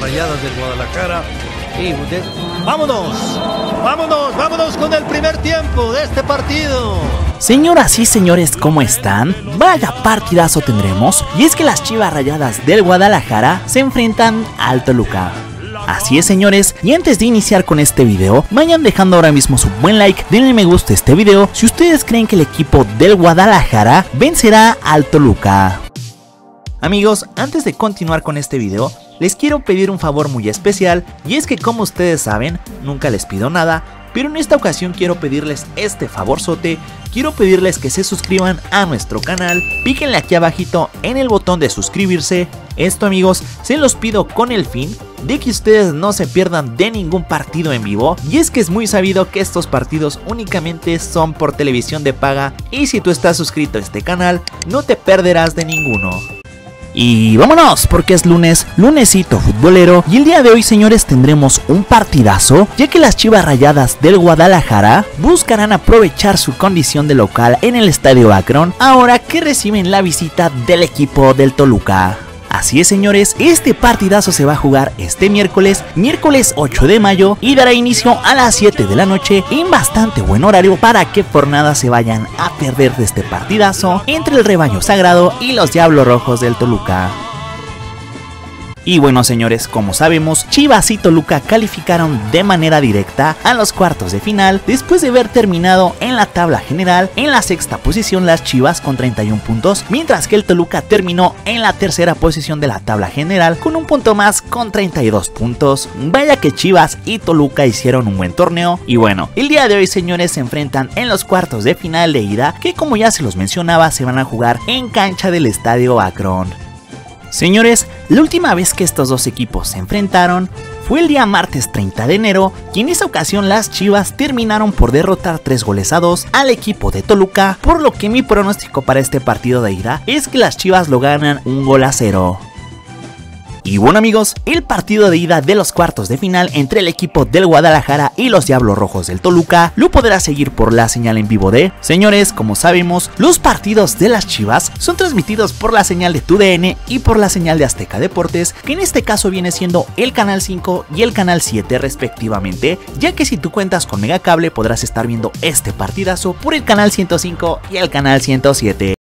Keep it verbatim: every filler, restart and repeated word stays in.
Rayadas del Guadalajara. Y de... ¡Vámonos! ¡Vámonos! ¡Vámonos con el primer tiempo de este partido! Señoras y señores, ¿cómo están? Vaya partidazo tendremos, y es que las Chivas Rayadas del Guadalajara se enfrentan al Toluca. Así es, señores, y antes de iniciar con este video, vayan dejando ahora mismo su buen like, denle me gusta a este video si ustedes creen que el equipo del Guadalajara vencerá al Toluca. Amigos, antes de continuar con este video, les quiero pedir un favor muy especial, y es que como ustedes saben, nunca les pido nada, pero en esta ocasión quiero pedirles este favorzote. Quiero pedirles que se suscriban a nuestro canal, píquenle aquí abajito en el botón de suscribirse. Esto, amigos, se los pido con el fin de que ustedes no se pierdan de ningún partido en vivo, y es que es muy sabido que estos partidos únicamente son por televisión de paga, y si tú estás suscrito a este canal no te perderás de ninguno. Y vámonos, porque es lunes, lunesito futbolero, y el día de hoy, señores, tendremos un partidazo, ya que las Chivas Rayadas del Guadalajara buscarán aprovechar su condición de local en el Estadio Akron, ahora que reciben la visita del equipo del Toluca. Así es, señores, este partidazo se va a jugar este miércoles, miércoles ocho de mayo, y dará inicio a las siete de la noche en bastante buen horario para que por nada se vayan a perder de este partidazo entre el rebaño sagrado y los Diablos Rojos del Toluca. Y bueno, señores, como sabemos, Chivas y Toluca calificaron de manera directa a los cuartos de final después de haber terminado en la tabla general en la sexta posición las Chivas con treinta y un puntos, mientras que el Toluca terminó en la tercera posición de la tabla general con un punto más con treinta y dos puntos. Vaya que Chivas y Toluca hicieron un buen torneo, y bueno, el día de hoy, señores, se enfrentan en los cuartos de final de ida, que como ya se los mencionaba, se van a jugar en cancha del Estadio Akron. Señores, la última vez que estos dos equipos se enfrentaron fue el día martes treinta de enero, y en esa ocasión las Chivas terminaron por derrotar tres goles a dos al equipo de Toluca, por lo que mi pronóstico para este partido de ida es que las Chivas lo ganan un gol a cero. Y bueno, amigos, el partido de ida de los cuartos de final entre el equipo del Guadalajara y los Diablos Rojos del Toluca lo podrás seguir por la señal en vivo de... Señores, como sabemos, los partidos de las Chivas son transmitidos por la señal de T U D N y por la señal de Azteca Deportes, que en este caso viene siendo el canal cinco y el canal siete respectivamente, ya que si tú cuentas con Megacable podrás estar viendo este partidazo por el canal ciento cinco y el canal ciento siete.